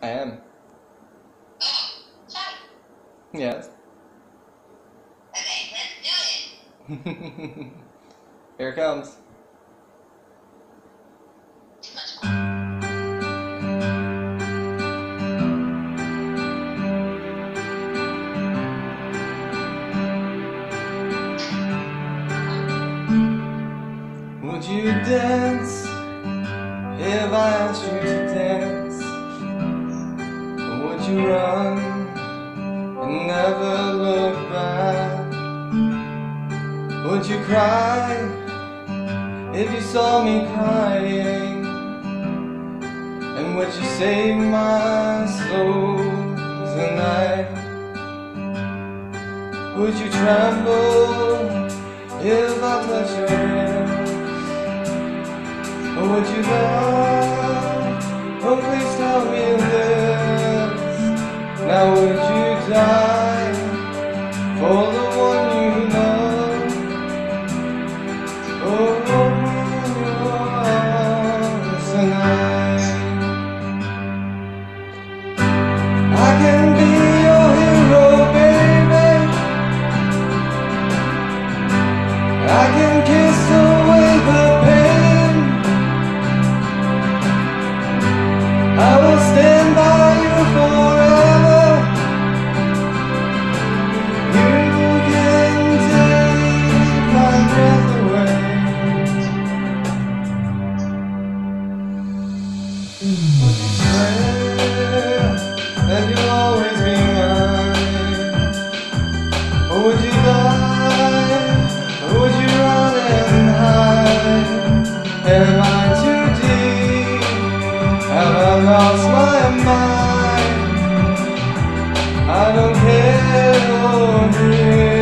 I am. Shy. Yes. Okay, let's do it. Here it comes. Too much fun. Would you dance if I asked you to dance? Or would you run and never look back? Would you cry if you saw me crying? And would you save my soul tonight? Would you tremble if I touch your hand? Or would you love? Oh, please tell me this. Now would you die for the one you love? Oh, tonight I can be your hero, baby. I can kiss away the pain. I will stand by you forever. You can take my breath away. Would you swear that you'll always be mine? Or would you lie? Or would you run and hide? Am I too deep? Have I lost my mind? I don't care, Lord.